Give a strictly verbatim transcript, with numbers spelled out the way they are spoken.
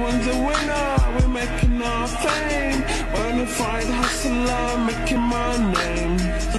Everyone's a winner, we're making our fame. Bonafide hustler, making my name.